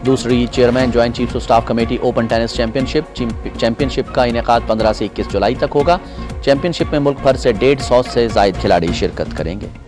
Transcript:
दूसरी chairman joint chiefs of staff committee open tennis championship का इनेकाद 15 से 21 जुलाई तक होगा। चैंपियनशिप में मुल्क भर से 150 से ज़ायद खिलाड़ी शिरकत करेंगे।